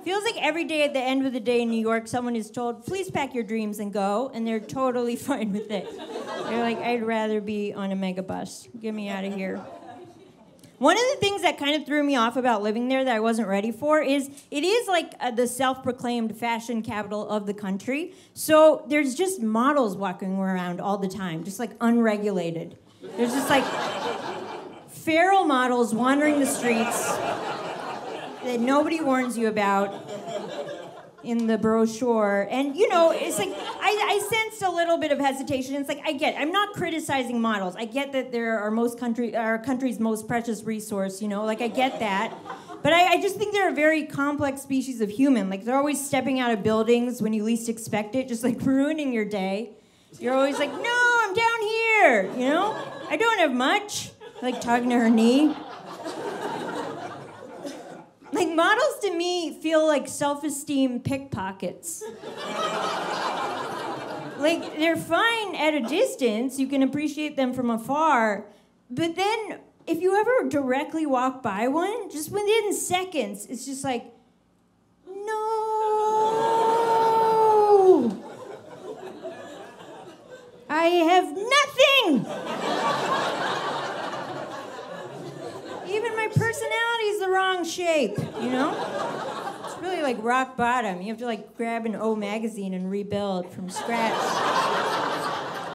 Feels like every day at the end of the day in New York, someone is told, please pack your dreams and go, and they're totally fine with it. They're like, I'd rather be on a megabus. Get me out of here. One of the things that kind of threw me off about living there that I wasn't ready for is it is like the self-proclaimed fashion capital of the country. So there's just models walking around all the time, just like unregulated. There's just like feral models wandering the streets that nobody warns you about in the brochure. And, you know, it's like, I sensed a little bit of hesitation. It's like, I'm not criticizing models. I get that they're our country's most precious resource, you know, like, I get that. But I just think they're a very complex species of human. Like, they're always stepping out of buildings when you least expect it, just like ruining your day. You're always like, no, I'm down here, you know? I don't have much. Like, talking to her knee. Like, models to me feel like self-esteem pickpockets. Like, they're fine at a distance. You can appreciate them from afar. But then, if you ever directly walk by one, just within seconds, it's just like, no! I have nothing! Even my personality is the wrong shape, you know? It's really like rock bottom. You have to like grab an O magazine and rebuild from scratch.